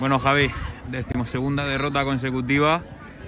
Bueno, Javi, 12ª derrota consecutiva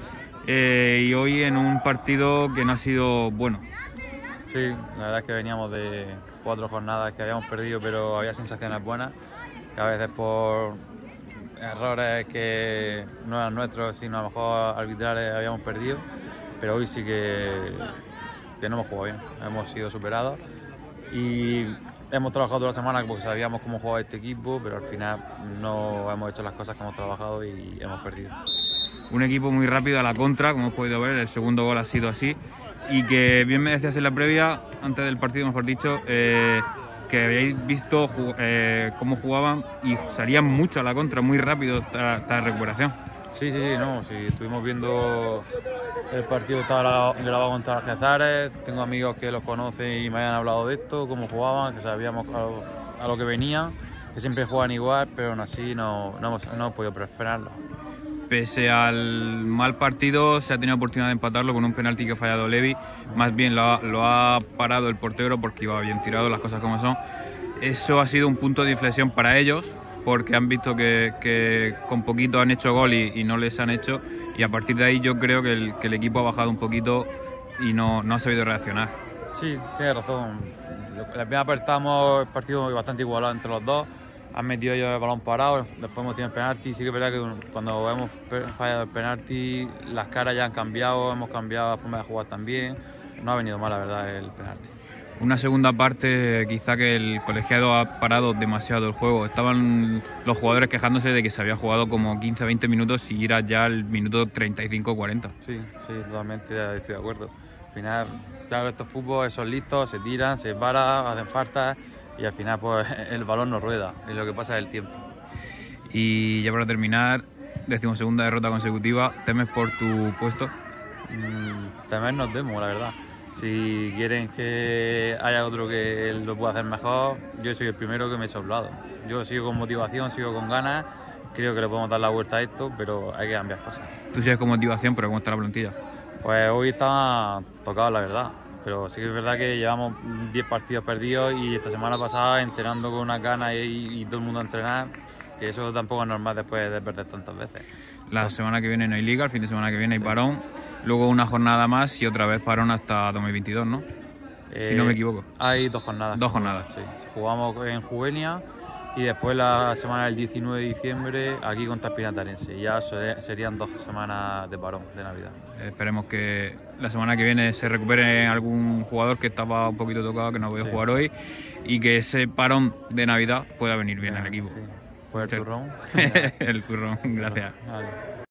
y hoy en un partido que no ha sido bueno. Sí, la verdad es que veníamos de 4 jornadas que habíamos perdido, pero había sensaciones buenas, que a veces por errores que no eran nuestros, sino a lo mejor arbitrales, habíamos perdido, pero hoy sí que no hemos jugado bien, hemos sido superados y hemos trabajado toda la semana porque sabíamos cómo jugaba este equipo, pero al final no hemos hecho las cosas que hemos trabajado y hemos perdido. Un equipo muy rápido a la contra, como hemos podido ver, el segundo gol ha sido así, y que bien me decías en la previa, antes del partido mejor dicho, que habíais visto cómo jugaban y salían mucho a la contra, muy rápido esta recuperación. Sí, estuvimos viendo el partido, estaba grabado contra Algeciras, tengo amigos que los conocen y me habían hablado de esto, cómo jugaban, que sabíamos a lo que venían, que siempre juegan igual, pero aún así no hemos podido frenarlo. Pese al mal partido, se ha tenido oportunidad de empatarlo con un penalti que ha fallado Levi. Más bien lo ha parado el portero porque iba bien tirado, las cosas como son. Eso ha sido un punto de inflexión para ellos, porque han visto que con poquito han hecho gol y no les han hecho. Y a partir de ahí yo creo que el equipo ha bajado un poquito y no ha sabido reaccionar. Sí, tienes razón. La primera parte estábamos el partido bastante igualado entre los dos. Han metido ellos el balón parado, después hemos tenido el penalti. Sí que es verdad que cuando hemos fallado el penalti, las caras ya han cambiado, hemos cambiado la forma de jugar también. No ha venido mal, la verdad, el penalti. Una segunda parte, quizá que el colegiado ha parado demasiado el juego. Estaban los jugadores quejándose de que se había jugado como 15-20 minutos y era ya el minuto 35-40. Sí, totalmente estoy de acuerdo. Al final, claro, estos fútbol son listos, se tiran, se paran, hacen falta. Y al final pues el balón no rueda, es lo que pasa es el tiempo. Y ya para terminar, 12ª derrota consecutiva, ¿temes por tu puesto? Temer nos temo, la verdad. Si quieren que haya otro que lo pueda hacer mejor, yo soy el primero que me he hecho a un lado. Yo sigo con motivación, sigo con ganas, creo que le podemos dar la vuelta a esto, pero hay que cambiar cosas. Tú sigues con motivación, pero ¿cómo está la plantilla? Pues hoy está tocado, la verdad. Pero sí que es verdad que llevamos 10 partidos perdidos y esta semana pasada entrenando con unas ganas y todo el mundo a entrenar, que eso tampoco es normal después de perder tantas veces. La semana que viene no hay liga, el fin de semana que viene hay parón, luego una jornada más y otra vez parón hasta 2022, ¿no? Si no me equivoco. Hay 2 jornadas. 2 jornadas. Sí. Jugamos en Juvenia y después la semana del 19 de diciembre aquí contra Espinatarense. Ya serían 2 semanas de parón de Navidad. Esperemos que la semana que viene se recupere algún jugador que estaba un poquito tocado, que no puede jugar hoy, y que ese parón de Navidad pueda venir bien al equipo. Sí. Pues el turrón. El turrón, gracias. Vale.